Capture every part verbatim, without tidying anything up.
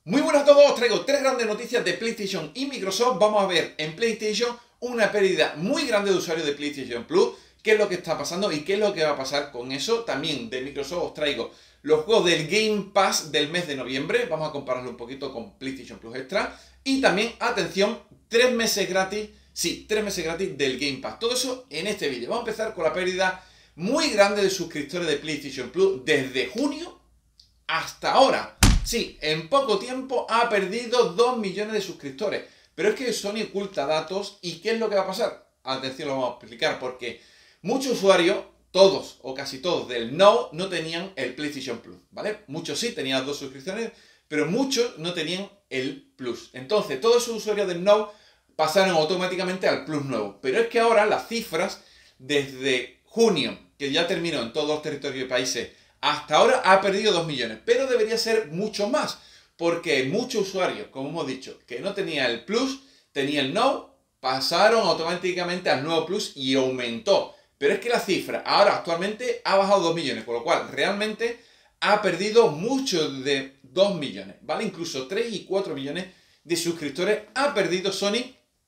Muy buenas a todos, os traigo tres grandes noticias de PlayStation y Microsoft. Vamos a ver en PlayStation una pérdida muy grande de usuarios de PlayStation Plus, qué es lo que está pasando y qué es lo que va a pasar con eso. También de Microsoft os traigo los juegos del Game Pass del mes de noviembre, vamos a compararlo un poquito con PlayStation Plus Extra. Y también, atención, tres meses gratis, sí, tres meses gratis del Game Pass. Todo eso en este vídeo. Vamos a empezar con la pérdida muy grande de suscriptores de PlayStation Plus desde junio hasta ahora. Sí, en poco tiempo ha perdido dos millones de suscriptores. Pero es que Sony oculta datos. ¿Y qué es lo que va a pasar? Atención, lo vamos a explicar. Porque muchos usuarios, todos o casi todos del Now, no tenían el PlayStation Plus, ¿vale? Muchos sí tenían dos suscripciones, pero muchos no tenían el Plus. Entonces, todos esos usuarios del Now pasaron automáticamente al Plus nuevo. Pero es que ahora las cifras, desde junio, que ya terminó en todos los territorios y países, hasta ahora ha perdido dos millones, pero debería ser mucho más, porque muchos usuarios, como hemos dicho, que no tenían el Plus, tenían el Now, pasaron automáticamente al nuevo Plus y aumentó. Pero es que la cifra ahora actualmente ha bajado dos millones, con lo cual realmente ha perdido mucho de dos millones, ¿vale? Incluso tres y cuatro millones de suscriptores ha perdido Sony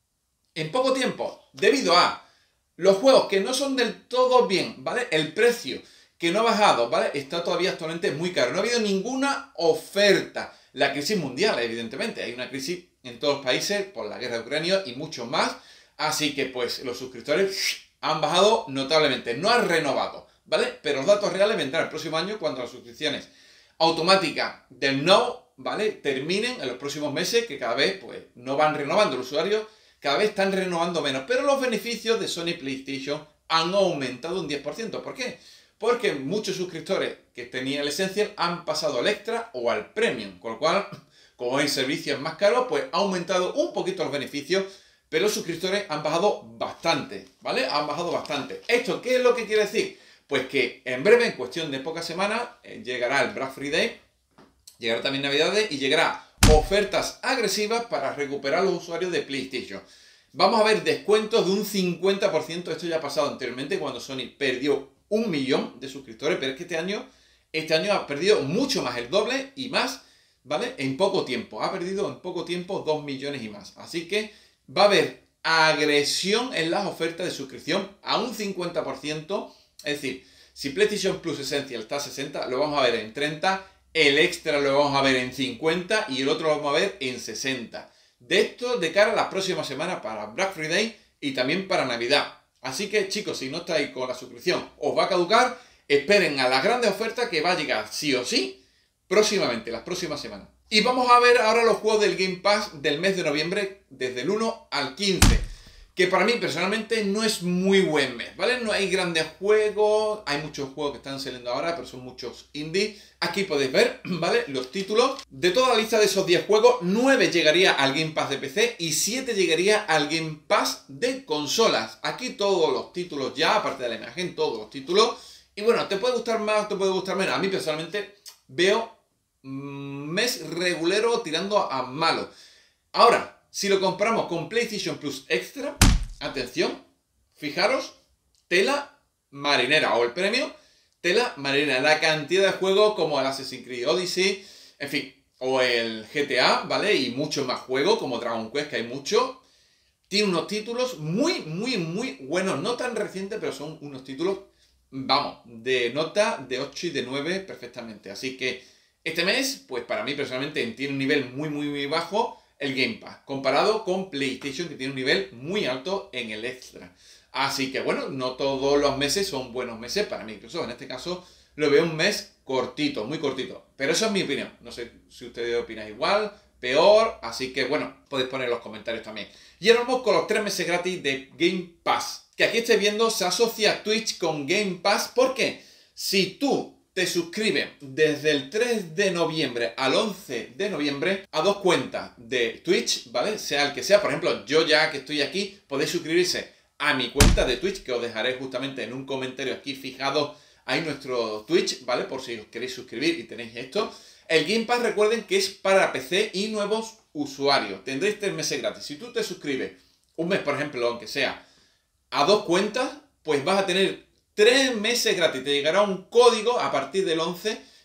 en poco tiempo, debido a los juegos que no son del todo bien, ¿vale? El precio que no ha bajado, ¿vale? Está todavía actualmente muy caro. No ha habido ninguna oferta. La crisis mundial, evidentemente. Hay una crisis en todos los países por la guerra de Ucrania y mucho más. Así que, pues, los suscriptores han bajado notablemente. No han renovado, ¿vale? Pero los datos reales vendrán el próximo año cuando las suscripciones automáticas del Now, ¿vale? Terminen en los próximos meses, que cada vez, pues, no van renovando los usuarios. Cada vez están renovando menos. Pero los beneficios de Sony PlayStation han aumentado un diez por ciento. ¿Por qué? Porque muchos suscriptores que tenían el Essential han pasado al Extra o al Premium, con lo cual, como el servicio es más caro, pues ha aumentado un poquito los beneficios, pero los suscriptores han bajado bastante, ¿vale? Han bajado bastante. ¿Esto qué es lo que quiere decir? Pues que en breve, en cuestión de pocas semanas, eh, llegará el Black Friday, llegará también Navidades y llegará ofertas agresivas para recuperar los usuarios de PlayStation. Vamos a ver descuentos de un cincuenta por ciento, esto ya ha pasado anteriormente cuando Sony perdió un millón de suscriptores, pero es que este año, este año ha perdido mucho más, el doble y más, ¿vale? En poco tiempo, ha perdido en poco tiempo dos millones y más. Así que va a haber agresión en las ofertas de suscripción a un cincuenta por ciento, es decir, si PlayStation Plus Essential está a sesenta, lo vamos a ver en treinta, el Extra lo vamos a ver en cincuenta y el otro lo vamos a ver en sesenta. De esto de cara a las próximas semanas para Black Friday y también para Navidad. Así que, chicos, si no estáis con la suscripción, os va a caducar. Esperen a las grandes ofertas que va a llegar sí o sí próximamente, las próximas semanas. Y vamos a ver ahora los juegos del Game Pass del mes de noviembre, desde el uno al quince. Que para mí, personalmente, no es muy buen mes, ¿vale? No hay grandes juegos, hay muchos juegos que están saliendo ahora, pero son muchos indie. Aquí podéis ver, ¿vale? Los títulos. De toda la lista de esos diez juegos, nueve llegaría al Game Pass de P C y siete llegaría al Game Pass de consolas. Aquí todos los títulos ya, aparte de la imagen, todos los títulos. Y bueno, te puede gustar más, te puede gustar menos. A mí, personalmente, veo mmm, mes regulero tirando a malo. Ahora, si lo comparamos con PlayStation Plus Extra, atención, fijaros, tela marinera o el premio, tela marinera. La cantidad de juegos como el Assassin's Creed Odyssey, en fin, o el G T A, ¿vale? Y muchos más juegos como Dragon Quest, que hay muchos. Tiene unos títulos muy, muy, muy buenos. No tan recientes, pero son unos títulos, vamos, de nota de ocho y de nueve perfectamente. Así que este mes, pues para mí personalmente tiene un nivel muy, muy, muy bajo el Game Pass, comparado con PlayStation, que tiene un nivel muy alto en el Extra. Así que bueno, no todos los meses son buenos meses para Microsoft. En este caso lo veo un mes cortito, muy cortito. Pero eso es mi opinión. No sé si ustedes opinan igual, peor. Así que bueno, podéis poner en los comentarios también. Y ahora vamos con los tres meses gratis de Game Pass. Que aquí estáis viendo, se asocia Twitch con Game Pass. ¿Por qué? Si tú te suscribes desde el tres de noviembre al once de noviembre a dos cuentas de Twitch, ¿vale? Sea el que sea, por ejemplo, yo ya que estoy aquí, podéis suscribirse a mi cuenta de Twitch, que os dejaré justamente en un comentario aquí fijado ahí nuestro Twitch, ¿vale? Por si os queréis suscribir y tenéis esto. El Game Pass, recuerden que es para P C y nuevos usuarios. Tendréis tres meses gratis. Si tú te suscribes un mes, por ejemplo, aunque sea a dos cuentas, pues vas a tener tres meses gratis. Te llegará un código a partir del once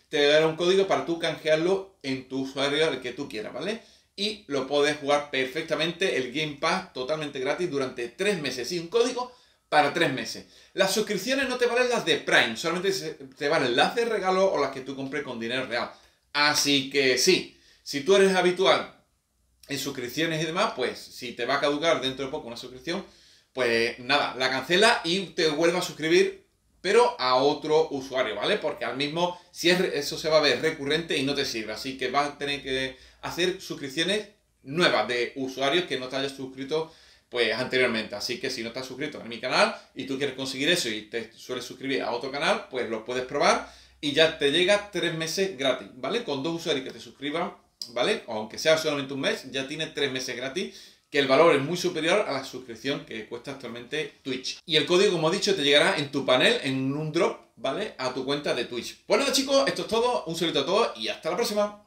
te dará un código para tú canjearlo en tu usuario el que tú quieras, ¿vale? Y lo puedes jugar perfectamente el Game Pass totalmente gratis durante tres meses. Sí, un código para tres meses. Las suscripciones no te valen las de Prime, solamente te valen las de regalo o las que tú compres con dinero real. Así que sí, si tú eres habitual en suscripciones y demás, pues si te va a caducar dentro de poco una suscripción, pues nada, la cancela y te vuelve a suscribir, pero a otro usuario, ¿vale? Porque al mismo, si es, eso se va a ver recurrente y no te sirve. Así que vas a tener que hacer suscripciones nuevas de usuarios que no te hayas suscrito pues anteriormente. Así que si no estás suscrito en mi canal y tú quieres conseguir eso y te sueles suscribir a otro canal, pues lo puedes probar y ya te llega tres meses gratis, ¿vale? Con dos usuarios que te suscriban, ¿vale? O aunque sea solamente un mes, ya tienes tres meses gratis, que el valor es muy superior a la suscripción que cuesta actualmente Twitch. Y el código, como he dicho, te llegará en tu panel, en un drop, ¿vale? A tu cuenta de Twitch. Pues nada, chicos, esto es todo. Un saludo a todos y hasta la próxima.